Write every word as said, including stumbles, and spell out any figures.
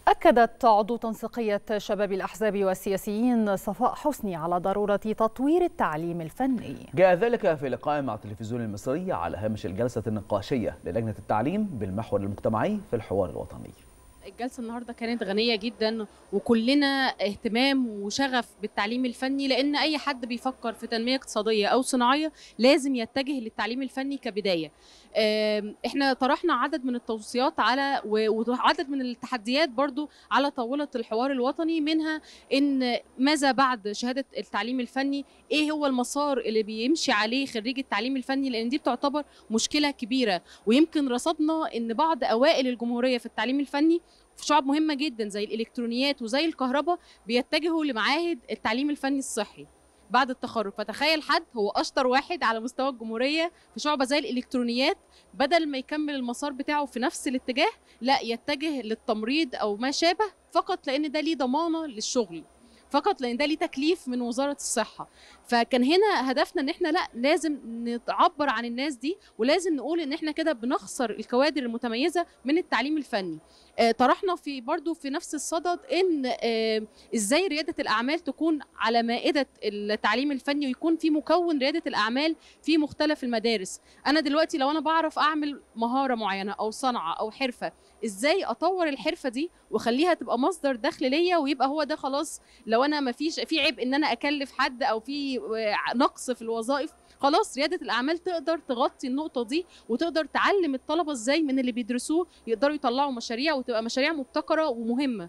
أكدت عضو تنسيقية شباب الأحزاب والسياسيين صفاء حسني على ضرورة تطوير التعليم الفني. جاء ذلك في لقاء مع التلفزيون المصري على هامش الجلسة النقاشية للجنة التعليم بالمحور المجتمعي في الحوار الوطني. الجلسة النهاردة كانت غنية جدا، وكلنا اهتمام وشغف بالتعليم الفني، لأن أي حد بيفكر في تنمية اقتصادية أو صناعية لازم يتجه للتعليم الفني كبداية. احنا طرحنا عدد من التوصيات على وعدد من التحديات برضو على طاولة الحوار الوطني، منها إن ماذا بعد شهادة التعليم الفني، إيه هو المسار اللي بيمشي عليه خريج التعليم الفني، لأن دي بتعتبر مشكلة كبيرة. ويمكن رصدنا إن بعض أوائل الجمهورية في التعليم الفني في شعب مهمة جدا زي الإلكترونيات وزي الكهرباء بيتجهوا لمعاهد التعليم الفني الصحي بعد التخرج. فتخيل حد هو أشطر واحد على مستوى الجمهورية في شعبة زي الإلكترونيات، بدل ما يكمل المسار بتاعه في نفس الاتجاه لا يتجه للتمريض أو ما شابه، فقط لأن ده ليه ضمانة للشغل، فقط لان ده ليه تكليف من وزاره الصحه. فكان هنا هدفنا ان احنا لا لازم نعبر عن الناس دي، ولازم نقول ان احنا كده بنخسر الكوادر المتميزه من التعليم الفني. آه طرحنا في برضو في نفس الصدد ان آه ازاي رياده الاعمال تكون على مائده التعليم الفني، ويكون في مكون رياده الاعمال في مختلف المدارس. انا دلوقتي لو انا بعرف اعمل مهاره معينه او صنعه او حرفه، ازاي اطور الحرفه دي واخليها تبقى مصدر دخل ليا، ويبقى هو ده خلاص. لو انا ما فيش في عيب ان انا اكلف حد او في نقص في الوظائف، خلاص رياده الاعمال تقدر تغطي النقطه دي، وتقدر تعلم الطلبه ازاي من اللي بيدرسوه يقدروا يطلعوا مشاريع، وتبقى مشاريع مبتكره ومهمه.